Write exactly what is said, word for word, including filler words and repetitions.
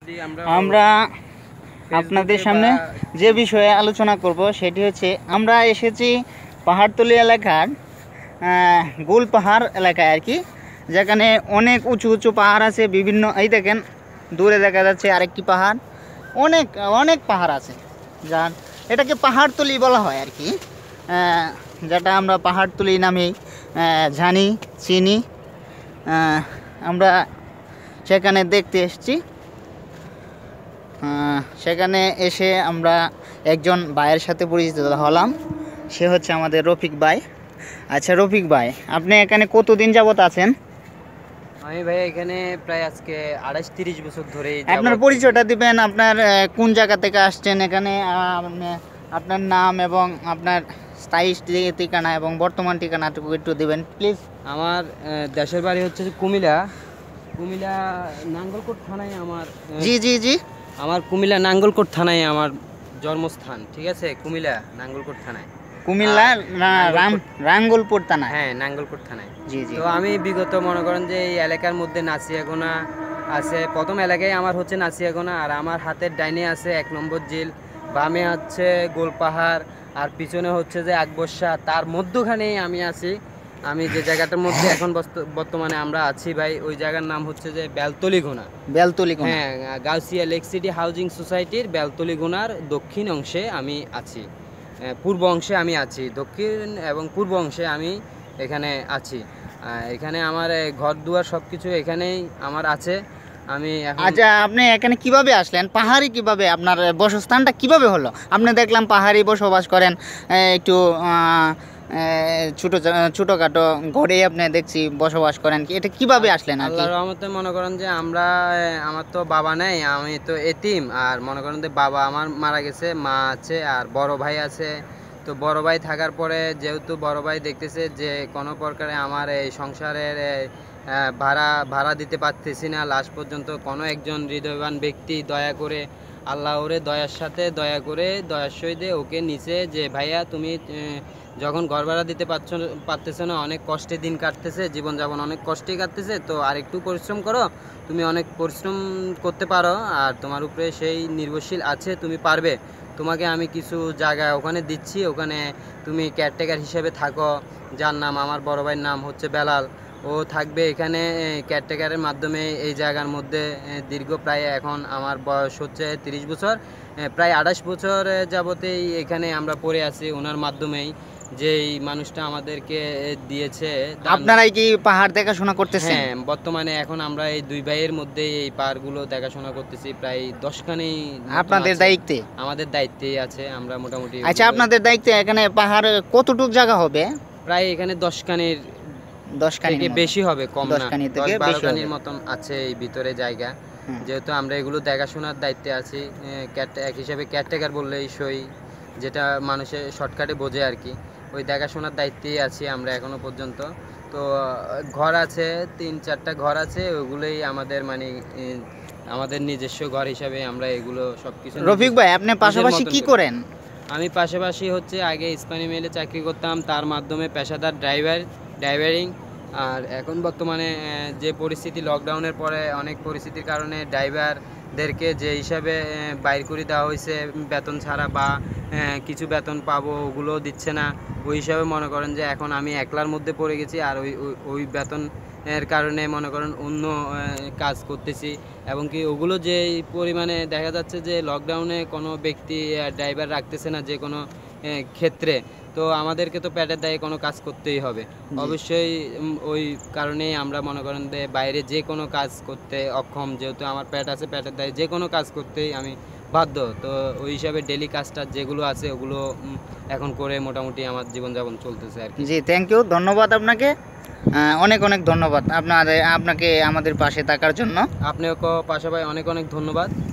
আমরা আপনাদের সামনে যে বিষয়ে আলোচনা করব সেটি হচ্ছে আমরা এসেছি পাহাড়তলি এলাকার গোল পাহাড় এলাকায় আর কি, যেখানে অনেক উঁচু উঁচু পাহাড় আছে বিভিন্ন। এই দেখেন দূরে দেখা যাচ্ছে আরেকটি পাহাড়, অনেক অনেক পাহাড় আছে, যার এটাকে পাহাড়তলি বলা হয় আর কি, যেটা আমরা পাহাড়তলি নামেই জানি চিনি। আমরা সেখানে দেখতে এসেছি। সেখানে এসে আমরা একজন ভাইয়ের সাথে পরিচিত হলাম, সে হচ্ছে আমাদের রফিক ভাই। আচ্ছা রফিক ভাই, আপনি এখানে কতদিন যাবত আছেন? আমি ভাই এখানে প্রায় আজকে আড়াইশ তিরিশ বছর ধরে। আপনার পরিচয়টা দিবেন, আপনার কোন জায়গা থেকে আসছেন এখানে, আপনার নাম এবং আপনার স্থায়ী ঠিকানা এবং বর্তমান ঠিকানাটুকু একটু দিবেন প্লিজ। আমার দেশের বাড়ি হচ্ছে কুমিল্লা, কুমিল্লা নাঙ্গলকোট থানায় আমার। জি জি জি আমার কুমিল্লা নাঙ্গলকোট থানায় আমার জন্মস্থান, ঠিক আছে? কুমিল্লা নাঙ্গলকোট থানায়, কুমিল্লা রাম রাঙ্গলপুর থানা, হ্যাঁ নাঙ্গলকোট থানায়। জি জি। তো আমি বিগত মনে করেন যে এই এলাকার মধ্যে নাসিয়াগোনা আছে, প্রথম এলাকায় আমার হচ্ছে নাসিয়াগোনা, আর আমার হাতের ডাইনে আছে এক নম্বর জিল, বামে হচ্ছে গোলপাহাড়, আর পিছনে হচ্ছে যে আকবর্ষা, তার মধ্যখানেই আমি আছি। আমি যে জায়গাটার মধ্যে এখন বর্তমানে আমরা আছি ভাই, ওই জায়গার নাম হচ্ছে যে বেলতলিগোনা। বেলতলিগোনা, হ্যাঁ, গাউসিয়া লেক সিটি হাউজিং সোসাইটির বেলতলিগোনার দক্ষিণ অংশে আমি আছি, পূর্ব অংশে আমি আছি, দক্ষিণ এবং পূর্ব অংশে আমি এখানে আছি। এখানে আমার ঘর দুয়ার সব কিছু এখানেই আমার আছে। আমি আচ্ছা, আপনি এখানে কিভাবে আসলেন? পাহাড়ি কিভাবে আপনার বসস্থানটা কিভাবে হলো? আপনি দেখলাম পাহাড়ি বসবাস করেন, একটু ছোটো ছোটোখাটো ঘরে আপনি দেখছি বসবাস করেন, কি এটা কিভাবে আসলেন? আল্লাহর রহমতে মনে করেন যে আমরা, আমার তো বাবা নেই, আমি তো এতিম, আর মনে করেন যে বাবা আমার মারা গেছে, মা আছে আর বড় ভাই আছে। তো বড় ভাই থাকার পরে যেহেতু বড় ভাই দেখতেছে যে কোনো প্রকারে আমার এই সংসারের ভাড়া ভাড়া দিতে পারতেছি না, লাস্ট পর্যন্ত কোনো একজন হৃদয়বান ব্যক্তি দয়া করে, আল্লাহ ওরে দয়ার সাথে দয়া করে দয়ার সহিতে ওকে নিচে যে ভাইয়া তুমি যখন ঘর ভাড়া দিতে পারছো পারতেছো না, অনেক কষ্টে দিন কাটতেছে, জীবনযাপন অনেক কষ্টে কাটতেছে, তো আরেকটু পরিশ্রম করো, তুমি অনেক পরিশ্রম করতে পারো আর তোমার উপরে সেই নির্ভরশীল আছে, তুমি পারবে, তোমাকে আমি কিছু জায়গা ওখানে দিচ্ছি, ওখানে তুমি কেয়ারটেকার হিসেবে থাকো। যার নাম আমার বড় ভাইয়ের নাম হচ্ছে বেলাল, ও থাকবে এখানে কেয়ারটেকারের মাধ্যমে এই জায়গার মধ্যে। দীর্ঘ প্রায় এখন আমার বয়স হচ্ছে তিরিশ বছর, প্রায় আঠাশ বছর যাবতেই এখানে আমরা পড়ে আছি ওনার মাধ্যমেই, যেই মানুষটা আমাদেরকে দিয়েছে। আপনারাই কি পাহাড় দেখাশোনা করতেছেন? হ্যাঁ, বর্তমানে এখন আমরা এই দুই ভাইয়ের মধ্যে এই পাহাড়গুলো দেখাশোনা করতেছি, প্রায় দশখানি আপনাদের দায়িত্বে, আমাদের দায়িত্বেই আছে আমরা মোটামুটি। আচ্ছা, আপনাদের দায়িত্বে এখানে পাহাড় কতটুক জায়গা হবে? প্রায় এখানে দশখানির দশখানি বেশি হবে, কম না, দশ বারোখানির মতন আছে এই ভিতরে জায়গা। যেহেতু আমরা এগুলো দেখাশোনার দায়িত্বে আছি, এক হিসাবে কেয়ারটেকার বললেই সই, যেটা মানুষের শর্টকাটে বোঝে আর কি, ওই দেখাশোনার দায়িত্বেই আছি আমরা এখনো পর্যন্ত। তো ঘর আছে, তিন চারটা ঘর আছে, ওগুলোই আমাদের মানে আমাদের নিজস্ব ঘর হিসাবে আমরা এগুলো সব কিছু। রফিক ভাই, আপনি পাশাপাশি কি করেন? আমি পাশাপাশি হচ্ছে আগে ইস্পানি মেলে চাকরি করতাম, তার মাধ্যমে পেশাদার ড্রাইভার ড্রাইভারিং। আর এখন বর্তমানে যে পরিস্থিতি, লকডাউনের পরে অনেক পরিস্থিতির কারণে ড্রাইভারদেরকে যে হিসাবে বাইর করে দেওয়া হয়েছে বেতন ছাড়া, বা কিছু বেতন পাবো ওগুলো দিচ্ছে না, ওই হিসাবে মনে করেন যে এখন আমি একলার মধ্যে পড়ে গেছি। আর ওই ওই বেতন এর কারণে মনে করেন অন্য কাজ করতেছি, এবং কি ওগুলো যে পরিমাণে দেখা যাচ্ছে যে লকডাউনে কোনো ব্যক্তি ড্রাইভার রাখতেছে না যে কোনো ক্ষেত্রে, তো আমাদেরকে তো পেটের দায়ে কোনো কাজ করতেই হবে অবশ্যই। ওই কারণেই আমরা মনে করেন যে বাইরে যে কোনো কাজ করতে অক্ষম, যেহেতু আমার পেট আছে, পেটের দায়ে যে কোনো কাজ করতেই আমি বাধ্য। তো ওই হিসাবে ডেলি কাজটা যেগুলো আছে ওগুলো এখন করে মোটামুটি আমার জীবনযাপন চলতেছে আর কি। জি, থ্যাংক ইউ, ধন্যবাদ আপনাকে, অনেক অনেক ধন্যবাদ আপনাদের আপনাকে আমাদের পাশে থাকার জন্য। আপনাকেও পাশাপাশি অনেক অনেক ধন্যবাদ।